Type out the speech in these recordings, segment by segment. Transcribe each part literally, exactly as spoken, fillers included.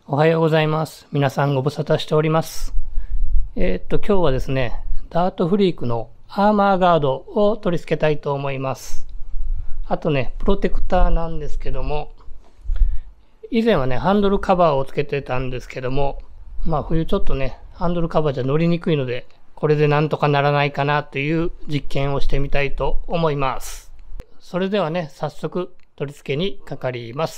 おはようございます。皆さんご無沙汰しております。えー、っと、今日はですね、ダートフリークのアーマーガードを取り付けたいと思います。あとね、プロテクターなんですけども、以前はね、ハンドルカバーをつけてたんですけども、まあ冬ちょっとね、ハンドルカバーじゃ乗りにくいので、これでなんとかならないかなという実験をしてみたいと思います。それではね、早速取り付けにかかります。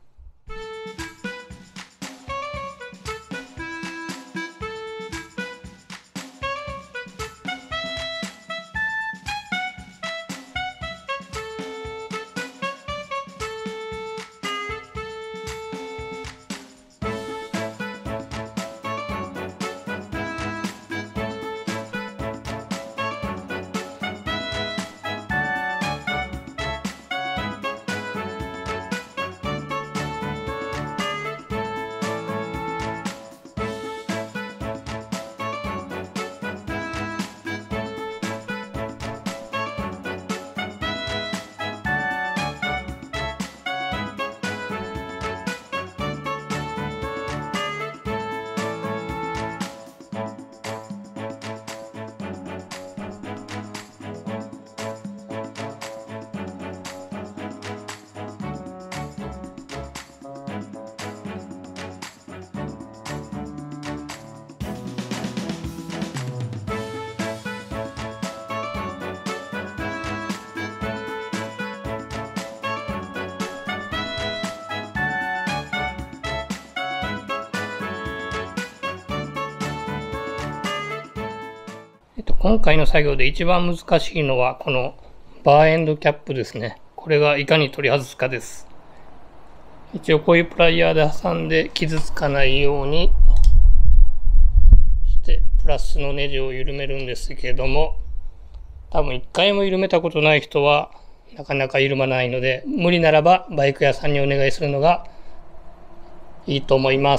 えっと、今回の作業で一番難しいのはこのバーエンドキャップですね。これがいかに取り外すかです。一応こういうプライヤーで挟んで傷つかないようにしてプラスのネジを緩めるんですけども、多分一回も緩めたことない人はなかなか緩まないので、無理ならばバイク屋さんにお願いするのがいいと思います。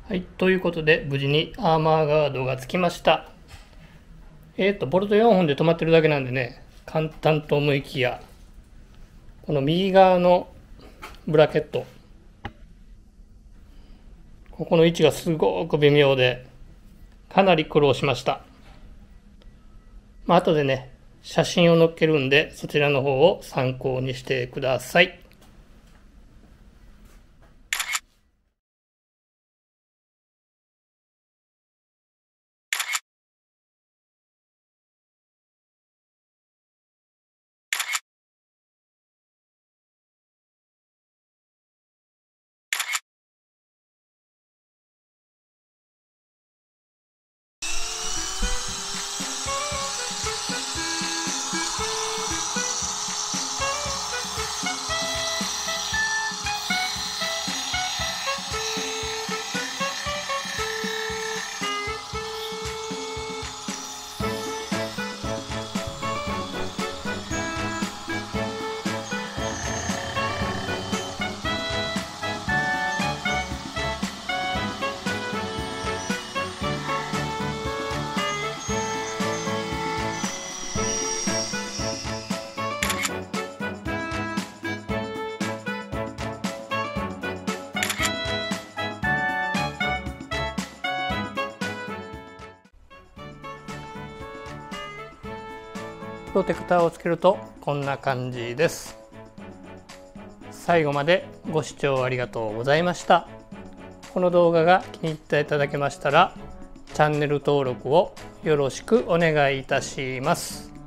はい、ということで無事にアーマーガードがつきました。えっと、ボルトよんほんで止まってるだけなんでね、簡単と思いきや、この右側のブラケット、ここの位置がすごく微妙で、かなり苦労しました。まあ、後でね、写真を載っけるんで、そちらの方を参考にしてください。プロテクターをつけるとこんな感じです。最後までご視聴ありがとうございました。この動画が気に入っていただけましたらチャンネル登録をよろしくお願いいたします。